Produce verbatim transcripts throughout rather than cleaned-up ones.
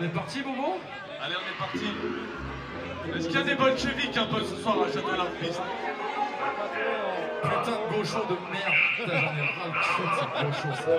On est parti, Bobo? Allez, on est parti. Est-ce qu'il y a des bolcheviks un peu ce soir à Château-Larpiste? Putain de gaucho de merde. Putain, j'en ai ras le cul de cette gaucho, ça.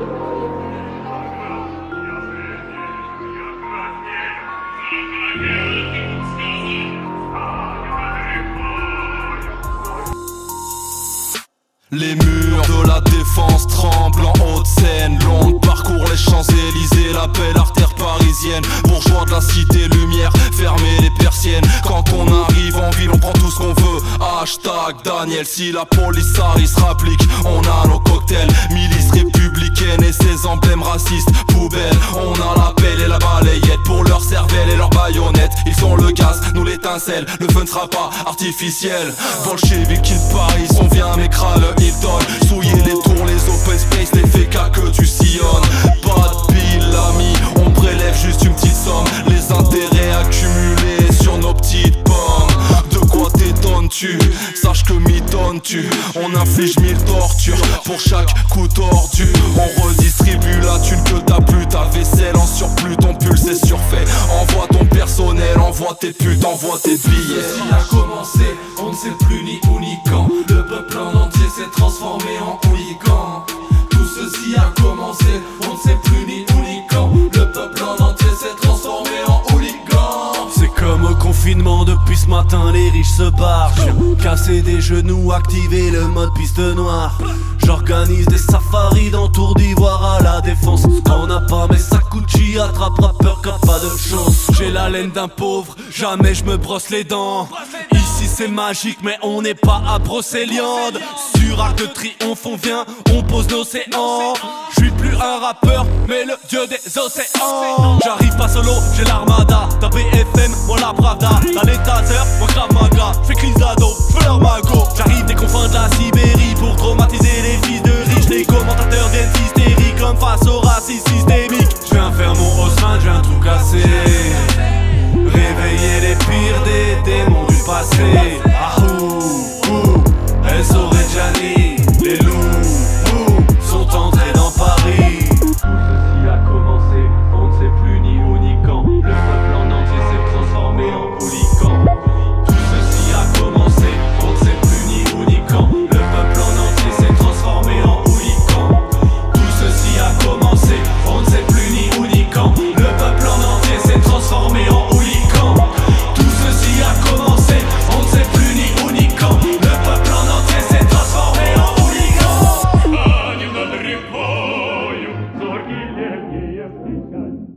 Les murs de la défense tremblent en Haute-Seine. Long parcours les Champs-Élysées, la belle artère parisienne. Bourgeois de la cité lumière, fermez les persiennes. Quand on arrive en ville, on prend tout ce qu'on veut. Hashtag Daniel, si la police arrive, se rapplique. On a nos cocktails, milice républicaine et ses emblèmes racistes. Poubelle, on a la pelle et la balayette pour leur cervelle et leur baïonnette. Ils ont le gaz, nous l'étincelle, le feu ne sera pas artificiel. Bolcheviks in Paris, on vient m'écraler Hilton. Souiller les tours, les open space, les fécas que tu sillonnes. Pas de pile ami, on prélève juste une petite somme. Les intérêts accumulés sur nos petites pommes. De quoi t'étonnes-tu? Sache que m'étonnes-tu. On inflige mille tortures pour chaque coup tordu. On redistribue la thune que t'as plus. Ta vaisselle en surplus, ton pull c'est surfait. Envoie ton personnel, envoie tes putes, envoie tes billets. Ceci a commencé, on ne sait plus ni où ni quand. Le peuple en entier s'est transformé en hooligan. Tout ceci a commencé, on ne sait plus ni où ni quand. Le peuple en entier s'est transformé en hooligan. C'est comme au confinement, depuis ce matin les riches se barrent. Casser des genoux, activer le mode piste noire. J'organise des safaris dans Tour d'Ivoire à la Défense. On n'a pas mais ça Gucci attrape rappeur qu'a pas de chance. J'ai la laine d'un pauvre, jamais je me brosse les dents. Ici c'est magique mais on n'est pas à Brocéliande. Sur Arc de Triomphe on vient, on pose l'océan. Je suis plus un rappeur mais le dieu des océans. J'arrive pas solo, j'ai l'armada. T'as B F M, moi la Pravda. T'as les tasers, moi Krav Maga. J'fais Crisado, j'fais leur mago. J'arrive des confins de la Sibérie pour traumatiser les fils de riches. Les commentateurs viennent hystériques comme face au racisme systémique. J'viens faire mon Haussmann, j'viens tout casser. Réveiller les pires des démons du passé. Ah ouh, ouh, El Sorejani, les loups, ouh, sont entrés dans Paris. Tout ceci a commencé, on ne sait plus ni où ni quand. Le peuple en entier s'est transformé en hooligan. Tout ceci a commencé, on ne sait plus ni où ni quand. Le peuple en entier s'est transformé en hooligan. Tout ceci a commencé, on ne sait plus ni où ni quand. Le peuple en entier s'est transformé en hooligan. Tout ceci a commencé, on ne sait plus ni où ni quand. Le peuple en entier s'est transformé en hooligan.